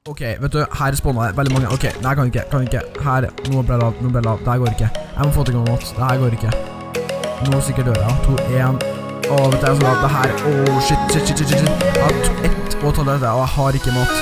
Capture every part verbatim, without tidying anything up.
Ok, vet du, her spawnet jeg veldig mange. Ok, nei, kan ikke, kan ikke. Her, nå ble det lav, nå ble det lav. Det her går ikke. Jeg må få til noe mat. Det her går ikke. Nå sikkert dør jeg. To, en. Åh, vet du, jeg er så lav. Det her, åh, shit, shit, shit, shit, shit. Jeg har to, ett og tolv dette, og jeg har ikke mat.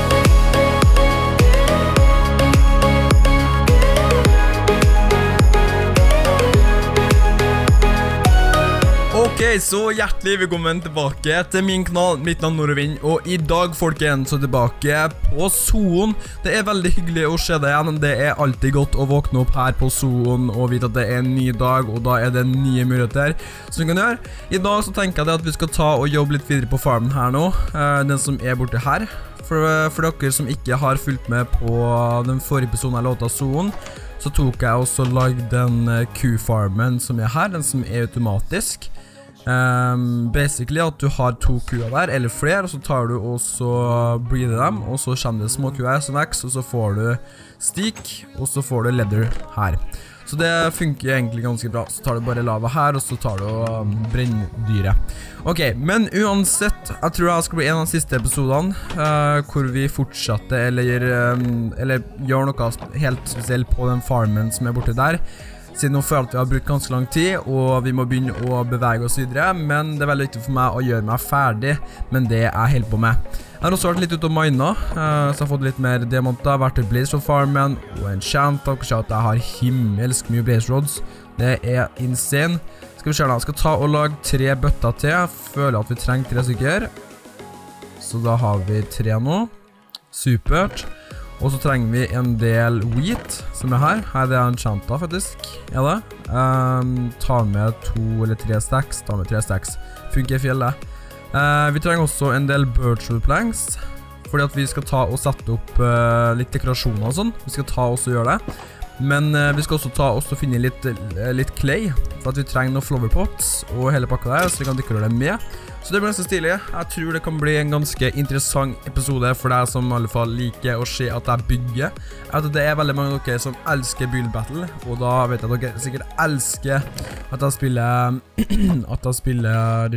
Ok, så hjertelig velkommen tilbake til min kanal, mitt navn Nordavind, og i dag, folkens, så tilbake på Zoon. Det er veldig hyggelig å se deg igjen, det er alltid godt å våkne opp her på Zoon og vite at det er en ny dag, og da er det nye muligheter som vi kan gjøre. I dag så tenker jeg at vi skal ta og jobbe litt videre på farmen her nå, den som er borte her. For, for dere som ikke har fulgt med på den forrige episoden av låta Zoon, så tok jeg også lagd den Q-farmen som er her, den som er automatisk. Um, basically at du har to kuer der, eller flere, og så tar du og så breeder dem, og så kommer det små kuer som vekst, og så får du stik, og så får du leather her. Så det funker egentlig ganske bra. Så tar du bare lava her, og så tar du og um, brenndyret. Ok, men uansett, jeg tror det skal bli en av de siste episodene, uh, hvor vi fortsetter, eller, um, eller gjør noe helt spesielt på den farmen som er borte der. Siden nå føler at vi har brukt ganske lang tid, og vi må begynne å bevege oss videre, men det er veldig viktig for meg å gjøre meg ferdig, men det er jeg helt på med. Jeg har også vært litt ute og mina, så jeg har fått litt mer diamanter, vært til Blaze Rod Farmen, og enchant, og kanskje at jeg har himmelsk mye Blaze Rods. Det er insane. Skal vi se da, jeg skal ta og lage tre bøtter til, jeg føler at vi trenger tre stykker. Så da har vi tre nå. Supert. Og så trenger vi en del wheat, som er her. Her er det enchanta, faktisk. Er det? Um, ta med to eller tre stacks. Ta med tre stacks. Funker i fjellet. Uh, vi trenger også en del birchwood planks, fordi at vi skal ta og sette opp uh, litt dekorasjoner og sånn. Vi skal ta og gjøre det. Men uh, vi skal også ta og finne litt, uh, litt clay, for at vi trenger noen flower pots og hele pakka der, så vi kan dekorere det med. Så det blir ganske stilig. Jeg tror det kan bli en ganske interessant episode for deg som i alle fall liker å se at jeg bygger. Jeg vet at det er veldig mange av dere som elsker build battle, og da vet jeg at dere sikkert elsker at jeg spiller at jeg spiller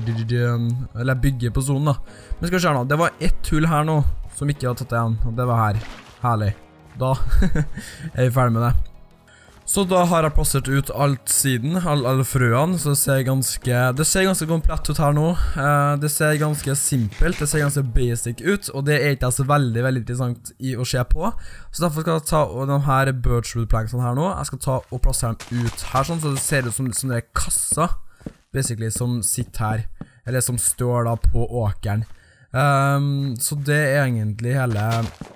eller bygger på zonen da. Men skal vi se nå, det var ett hull her nå som ikke har tatt igjen, og det var her. Herlig. Da er vi ferdig med det. Så da har jeg plassert ut alt siden, alle, alle frøene, så det ser ganske, det ser ganske komplett ut her nå. Uh, det ser ganske simpelt, det ser ganske basic ut, og det er ikke så veldig, veldig interessant i å se på. Så derfor skal jeg ta de her birchwood planksene her nå, jeg skal ta og plassere dem ut her sånn, så det ser ut som, som det er kassa, basically, som sitter her, eller som står da på åkeren. Um, så det er egentlig hele,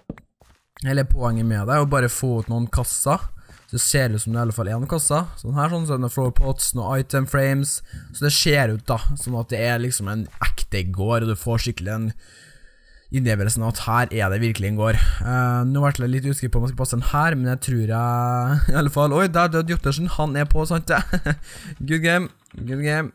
hele poenget med det, å bare få ut noen kasser. Så det ser ut som det i alle fall er noen kasser. Sånn her, sånn, så er det noen floor pots, noen item frames. Så det ser ut da, som at det er liksom en ekte gård, og du får skikkelig en innlevelsen av at her er det virkelig en gård. Uh, nå ble jeg litt usikker på om jeg skal passe den her, men jeg tror jeg, i alle fall, oi, der døde Jottersen, han er på, sant det? Good game, good game.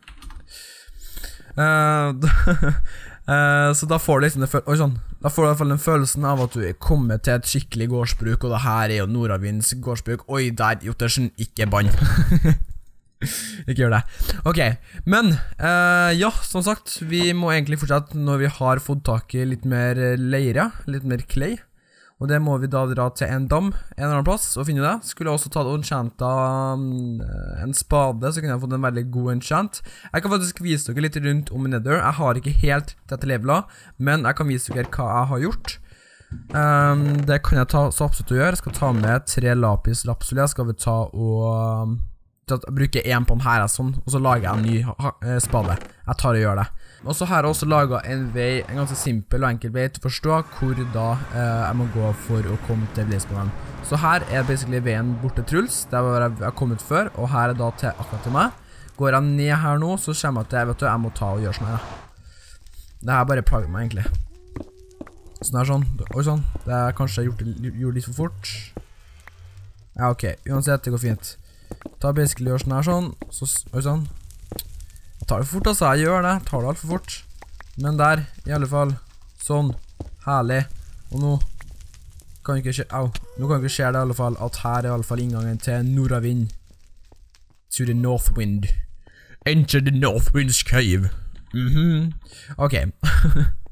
Uh, Uh, så da får du liksom det, oi, sånn, da får du i hvert fall den følelsen av at du er kommet til et skikkelig gårdsbruk, og det her er jo Nordavinds gårdsbruk. Oi, der, Jottersen, ikke bann. Ikke gjør det. Ok, men uh, ja, som sagt, vi må egentlig fortsette når vi har fått tak i litt mer leire, litt mer clay. Og det må vi da dra til en dam, en eller annen plass, og finne det. Skulle jeg også tatt og enchanta um, en spade, så kunne jeg fått en veldig god enchant. Jeg kan faktisk vise dere litt rundt om Nether. Jeg har ikke helt dette levelet, men jeg kan vise dere hva jeg har gjort. Um, det kan jeg ta så absolutt å gjøre. Jeg skal ta med tre lapis lapsuli. Jeg skal vi ta og um, ta, bruke en på den her, sånn, og så lager jeg en ny ha, eh, spade. Jeg tar og gjør det. Og så har jeg også laget en vei, en ganske simpel og enkel vei til å forstå hvor da eh, jeg må gå for å komme til Blaze-banen. Så her er basically veien bort til Truls, der jeg har kommet før, og her er da til akkurat til meg. Går jeg ned her nå, så kommer jeg til, jeg vet du, jeg må ta og gjøre sånn her. Det her bare plager meg egentlig. Sånn her sånn, oi sånn, det har kanskje gjort, gjort litt for fort. Ja, ok, uansett, det går fint. Ta basically gjør sånn her sånn, så, oi sånn. Jeg tar det for fort, altså, jeg gjør det, jeg tar det alt for fort. Men der, i alle fall, sånn, herlig. Og nå kan ikke skje, au, nå kan ikke skje det i alle fall, at her er i alle fall inngangen til Nordavind. To the Northwind. Enter the Northwind's cave. Mhm. Ok.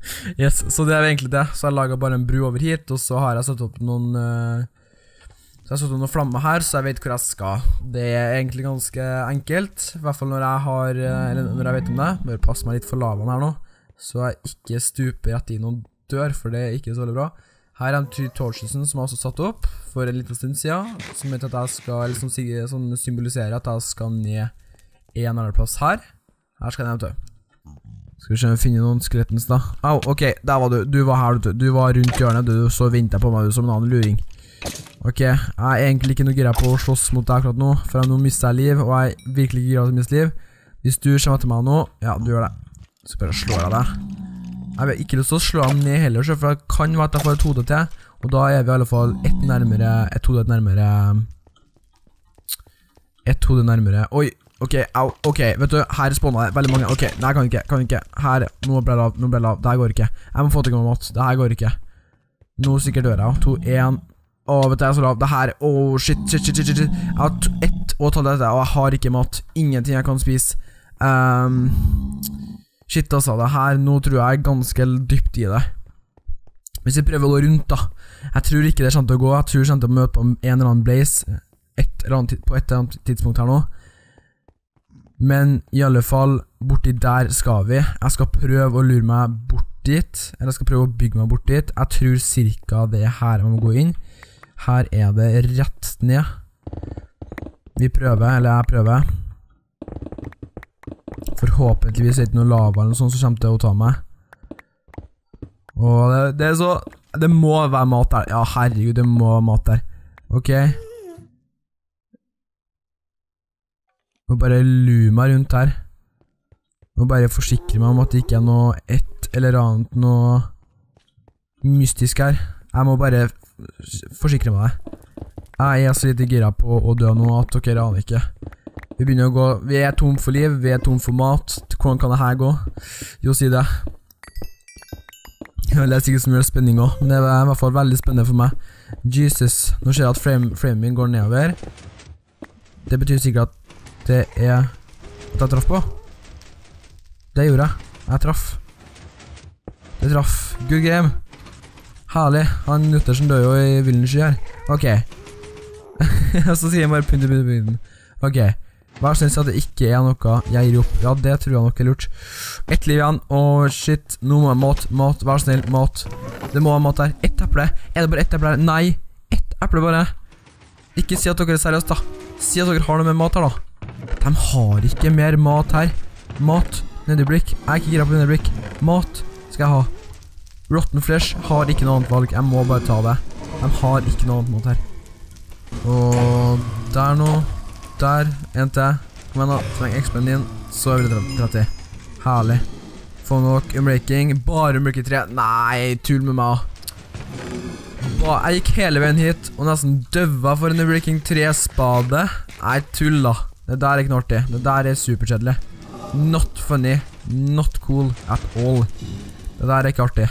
Yes, så det er egentlig det. Så jeg laget bare en bru over hit, og så har jeg satt opp noen uh, Så jeg har satt opp noen flammer her, så jeg vet hvor jeg skal. Det er egentlig ganske enkelt, i hvert fall når jeg har uh, Eller når jeg vet om det. Bare passe meg litt for lavaen her nå, så jeg ikke stuper rett inn og dør, for det er ikke så veldig bra. Her er en Three Torchesen som jeg også satt opp for en liten stund siden, som vet at jeg skal, eller som, som symboliserer at jeg skal ned en annen plass her. Her skal jeg ned, vet du. Skal vi se om vi finner noen skelettens da. Au, ok, der var du. Du var her, du. Du var rundt hjørnet, du. Så ventet jeg på meg, du, som en annen luring. Ok, jeg er egentlig ikke noe gira på å slåss mot deg akkurat nå, for jeg nå mister jeg liv, og jeg er virkelig ikke gira til å miste liv. Hvis du kommer til meg nå, ja, du gjør det. Så bare slår jeg deg. Jeg vil ikke lyst til å slå han ned heller, for det kan være at jeg får et hode til, og da er vi i alle fall ett nærmere, ett hode nærmere, ett hode nærmere. Oi! Ok, au, ok, vet du, her spåner jeg veldig mange. Ok, nei, kan ikke, kan ikke. Her, nå ble det lav, nå ble det lav. Det her går ikke. Jeg må få til å gå med mat. Det her går ikke. Nå sikkert dør jeg. To, en. Åh, vet du, jeg er så lav. Det her, åh, shit, shit, shit, shit, shit. Jeg har ett og tallet dette, og jeg har ikke mat. Ingenting jeg kan spise. Um, shit, altså, det her, nå tror jeg er ganske dypt i det. Hvis jeg prøver å gå rundt, da. Jeg tror ikke det er sant å gå. Jeg tror jeg kommer til å møte på en eller annen blaze et eller annet, på et eller annet tidspunkt her nå. Men i alle fall, borti der skal vi. Jeg skal prøve å lure meg bort dit, eller jeg skal prøve å bygge meg bort dit. Jeg tror cirka det er her jeg må gå inn. Her er det rett ned. Vi prøver, eller jeg prøver. Forhåpentligvis er det ikke noe lava eller noe sånt som kommer til å ta meg. Og det, det er så... Det må være mat der. Ja, herregud, det må være mat der. Ok. Må bare lure meg rundt her. Må bare forsikre meg om at det ikke er noe et eller annet, noe mystisk her. Jeg må bare forsikre meg det. Jeg er så litt gira på å dø nå at dere aner ikke. Vi begynner å gå, vi er tom for liv, vi er tom for mat. Hvordan kan det her gå? Jo, si det. Det er sikkert så mye spenning også, men det er i hvert fall veldig spennende for meg. Jesus, nå ser jeg at frame, framen min går nedover. Det betyr sikkert at det er at jeg traff på. Det gjorde jeg. Jeg traff. Det traff. Good game. Herlig. Han Nuttersen dør jo i villen sky her. Ok. Så sier jeg bare pynte, pynte, pynte. Ok. Vær snill at det ikke er noe jeg gir opp. Ja, det tror jeg nok er lurt. Ett liv igjen. Åh, shit. Nå må jeg mat. Mat. Vær snill. Mat. Det må være mat der. Ett eple. Er det bare ett eple her? Nei. Ett eple bare. Ikke si at dere er seriøst da. Si at dere har noe med mat her da. De har ikke mer mat her. Mat, nedeblikk. Jeg er ikke gira på nedeblikk. Mat skal jeg ha. Rotten flesh har ikke noe annet valg. Jeg må bare ta det. De har ikke noe annet mat her. Og der nå. Der, en til. Kom igjen da, treng X P-en din. Så er vi tretti. Herlig. Få nok unbreaking. Bare unbreaking tre. Nei, tull med meg. Ba, jeg gikk hele veien hit og nesten døva for en unbreaking tre spade. Nei, tull da. Det der er ikke noe artig. Det der er superkjedelig. Not funny. Not cool at all. Det der er ikke artig.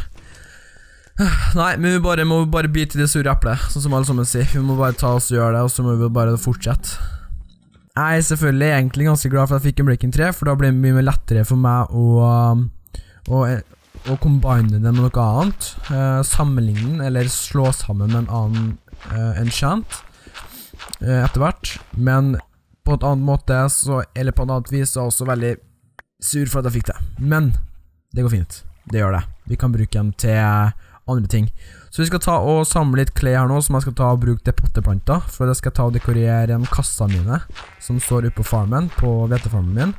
Nei, men vi bare, må bare bite i det sure eplet, sånn som alle sammen sier. Vi må bare ta oss og gjøre det, og så må vi bare fortsette. Jeg er selvfølgelig egentlig ganske glad for at jeg fikk en Breaking tre, for da ble det mye mer lettere for meg å, å, å combine det med noe annet. Uh, sammenligne den, eller slå sammen med en annen uh, enchant uh, etter hvert. Men på et annet måte, så, eller på et annet vis, så er jeg også veldig sur for at jeg fikk det. Men det går fint. Det gjør det. Vi kan bruke den til andre ting. Så vi skal ta og samle litt klær her nå, som jeg skal ta og bruke til potteplanter, for det skal jeg ta og dekorere en kassa mine, som står oppe på farmen, på hvetefarmen min.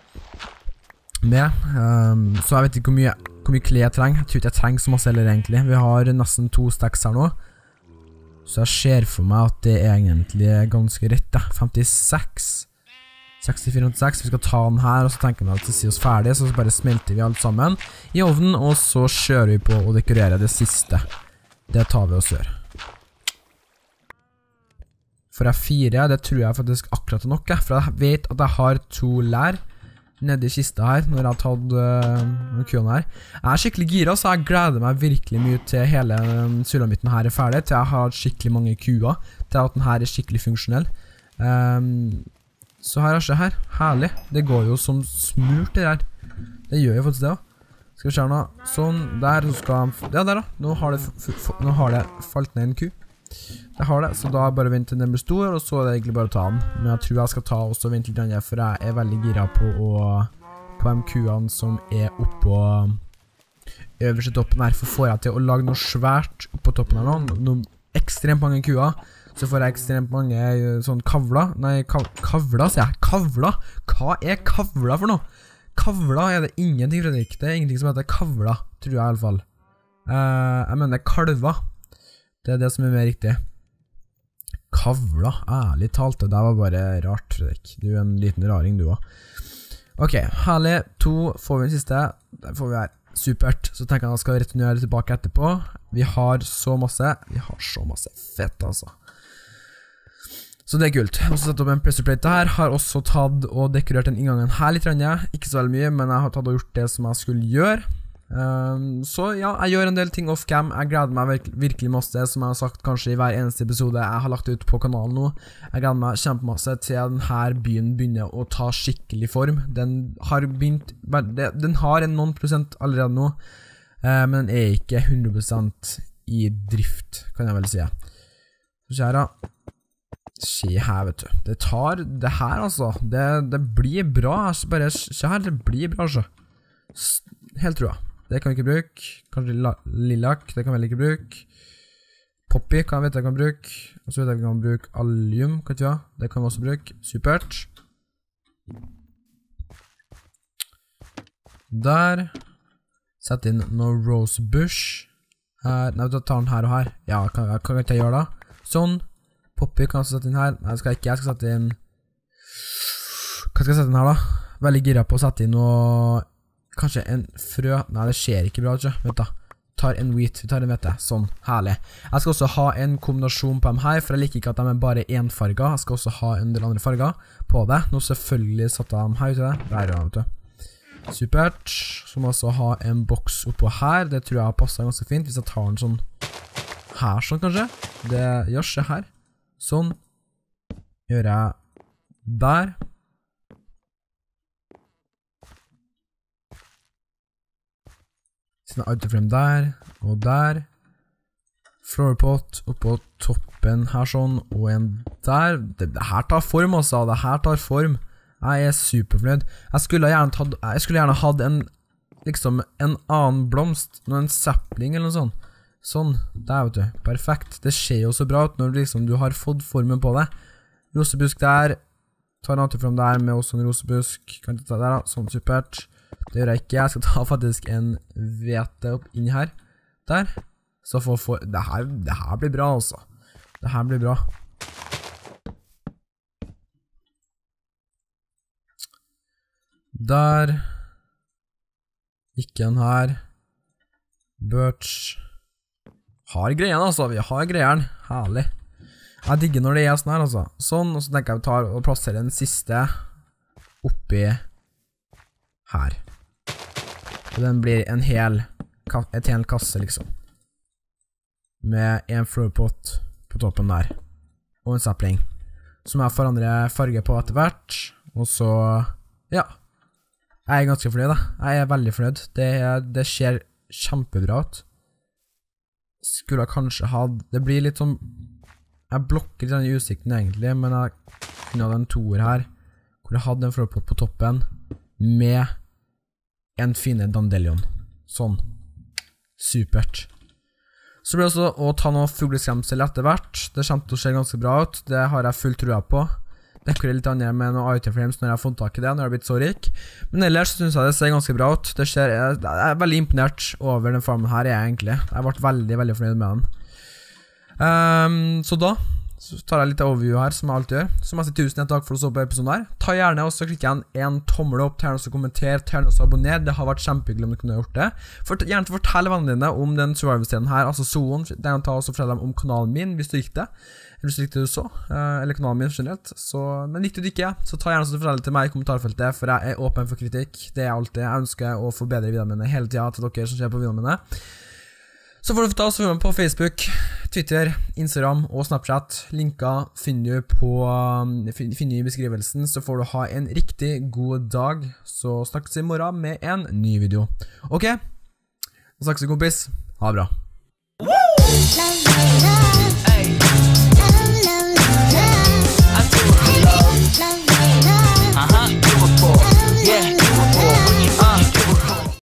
Med. Um, så jeg vet ikke hvor mye, hvor mye klær jeg trenger. Jeg tror ikke jeg trenger så masse heller egentlig. Vi har nesten to stacks her nå. Så jeg ser for meg at det er egentlig ganske rett da. femtiseks. sekstifire femtiseks. Vi skal ta den her, og så tenker vi at det sier oss ferdig, så bare smelter vi alt sammen i ovnen, og så kjører vi på å dekorere det siste. Det tar vi oss gjør. For jeg fire, det tror jeg faktisk akkurat er nok, for jeg vet at jeg har to lær nede i kista her, når jeg har tatt uh, køen her. Jeg er skikkelig gira, så jeg gleder meg virkelig mye til hele um, sulamitten her er ferdig, til jeg har skikkelig mange kuer, til at den her er skikkelig funksjonell. Um, så her er det her, herlig. Det går jo som smurt det her. Det gjør jo faktisk det også. Skal vi se nå. Sånn, der så skal han... Ja, der da. Nå har det, f f nå har det falt ned en ku. Det har det, så da bare vent til den blir stor, og så er det egentlig bare å ta den. Men jeg tror jeg skal ta også vente litt annet, for jeg er veldig gira på å... på de kuene som er oppå øverste toppen her, for får jeg til å lage noe svært oppå toppen her nå, noe ekstremt mange kuer, så får jeg ekstremt mange sånn kavler, nei, kav kavler, sier jeg, kavler, hva er kavler for noe? Kavler er det ingenting, Fredrik, det er ingenting som heter kavler, tror jeg i alle fall. Uh, jeg mener kalver, det er det som er mer riktig. Kavler, ærlig talt, det der var bare rart, Fredrik, du er en liten raring du også. Ok, herlig, to, får vi den siste, der får vi her, supert, så tenker jeg at jeg skal returnere tilbake etterpå, vi har så masse, vi har så masse fett altså. Så det er kult, jeg har også satt opp en pressure plate her, har også tatt og dekorert den inngangen her litt, ikke så veldig mye, men jeg har tatt og gjort det som jeg skulle gjøre. Um, så ja, jeg gjør en del ting off-cam. Jeg gleder meg virke, virkelig masse, som jeg har sagt kanskje i hver eneste episode jeg har lagt ut på kanalen nå. Jeg gleder meg kjempemasse til denne byen begynner å ta skikkelig form. Den har begynt, den har en noen prosent allerede nå, uh, men den er ikke hundre prosent i drift, kan jeg vel si. Så ser jeg, se her vet du, det tar det her altså, det, det blir bra, bare se her, det blir bra altså. Helt tror jeg. Det kan vi ikke bruke. Kanskje lillac, det kan vi ikke bruke. Poppy kan vi vite jeg kan bruke. Og så vet jeg vi kan bruke allium, kan vi, det kan vi også bruke. Supert. Der. Sett inn noe rosebush. Her. Nei, da tar den her og her. Ja, kan, kan vi ikke gjøre det? Sånn. Poppy kan jeg sette inn her. Nei, det skal jeg ikke. Jeg skal sette inn... Hva skal jeg sette inn her da? Veldig gira på å sette inn noe... Kanskje en frø, nei det skjer ikke bra, ikke? Vent da, tar en wheat, vi tar en hvete, sånn, herlig. Jeg skal også ha en kombinasjon på dem her, for jeg liker ikke at de er bare enfarget, jeg skal også ha en del andre farger på det. Nå selvfølgelig satt jeg dem her ute, der ja, vet du. Supert, så må jeg også ha en boks oppå her, det tror jeg passer ganske fint, hvis jeg tar den sånn her sånn kanskje. Det gjør seg her, sånn, gjør jeg der. Autoframe der, og der. Floorpot oppå toppen her sånn, og en der. Det, det her tar form også, det her tar form. Jeg er superfornøyd. Jeg skulle gjerne tatt, jeg skulle gjerne hatt en, liksom en annen blomst, en sapling eller noe sånt. Sånn, der vet du, perfekt. Det ser jo så bra ut når liksom, du har fått formen på det. Rosebusk der, tar en autoframe der med også en rosebusk. Kan ikke ta der da, sånn supert. Det gjør jeg ikke, jeg skal ta faktisk en hvete opp inn her, der, så for, for, det, her, det her blir bra altså, det her blir bra. Der, ikke en her, birch, har greien altså, vi har greien, herlig. Jeg digger når det er sånn her altså, sånn, og så tenker jeg vi tar og plasserer den siste oppi her. Og den blir en hel, et hel kasse liksom. Med en floorpot på toppen der. Og en sapling. Som jeg forandrer farge på etter hvert. Og så, ja. Jeg er ganske fornøyd da. Jeg er veldig fornøyd. Det, det ser kjempebra ut. Skulle jeg kanskje hatt, det blir litt sånn, jeg blokker den utsikten egentlig, men jeg kunne hatt en toer her, hvor jeg hadde en floorpot på toppen, med en fine dandelion. Sånn. Supert. Så blir det også å ta noe fugleskremsel etter hvert. Det kommer til å se ganske bra ut. Det har jeg full trua på. Dekorerer litt annet med noen itemframes når jeg har funnet tak i det, når jeg har blitt så rik. Men ellers synes jeg det ser ganske bra ut. Det ser, jeg, jeg er veldig imponert over den farmen her, jeg egentlig. Jeg har vært veldig, veldig fornøyd med den. Um, så da så tar jeg litt overview her, som jeg alltid gjør. Så masse tusen takk for å se på episoden her. Ta gjerne også klikk igjen en tommel opp, ta gjerne også kommenter, ta gjerne også abonner. Det har vært kjempehyggelig om du kunne gjort det. For, gjerne fortell vennene dine om den survival-serien her, altså Zoon. Gjerne ta også fortell dem om kanalen min, hvis du likte det. Eller hvis du likte det så, eller kanalen min generelt. Så, men likte du ikke, så ta gjerne også fortell det til meg i kommentarfeltet, for jeg er åpen for kritikk. Det er alltid. Jeg ønsker å forbedre videoene mine hele tiden til dere som ser på videoene mine. Så får du ta oss med på Facebook, Twitter, Instagram og Snapchat. Linker finner du på, finner du i beskrivelsen, så får du ha en riktig god dag. Så snakkes vi i morgen med en ny video. Ok? Så snakkes vi, kompis. Ha det bra.